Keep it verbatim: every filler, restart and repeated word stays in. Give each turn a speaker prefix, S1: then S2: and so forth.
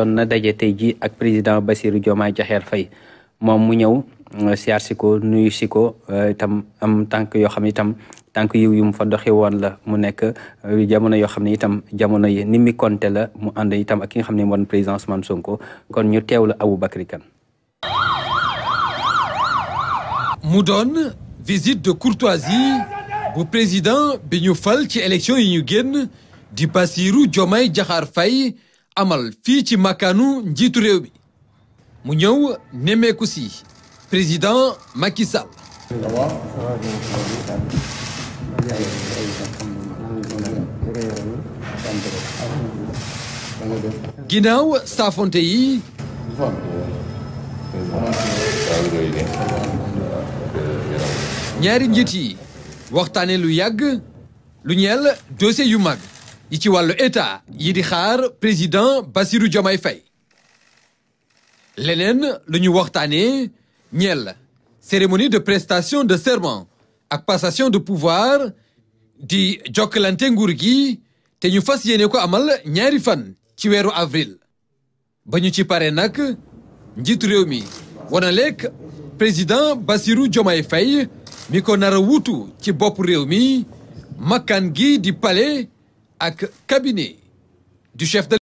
S1: kon na daje tey ji ak président Bassirou Diomaye Diakhar Faye moom mu ñëw siyaar si ko nuyu si ko itam am tànk yoo xam ne itam tànk yiw yu mu fa doxi woon la mu nekk jamono yoo xam ne itam jamono yi ni mi konte la mu ànd itam ak ki nga xam ne moom président Ousmane Sonko kon ñu teewlu Aboubacry Kane.
S2: mu doon visite de courtoisie bu président bi ñu fal ci élection yi ñu génn di Bassirou Diomaye Diakhar Faye amal fii ci makkaanu njiitu réew mi mu ñëw nemmeeku si président Macky Sall. ginnaaw saafonte yi ñaari njiit yi waxtaane lu yàgg lu ñeel dossier yu mag yi ci wàllu état yi di xaar président Bassirou Diomaye Faye leneen lu ñu waxtaane ñeel cérémonie de prestation de serment ak passation de pouvoir di jokkalante nguur gi te ñu fas yéene ko amal ñaari fan ci weeru avril ba ñu ci pare nag njiitu réew mi wana lekk président Bassirou Diomaye Faye mi ko nar a wuutu ci bopp réew mi makkaan gi di palais ak cabinet du chef de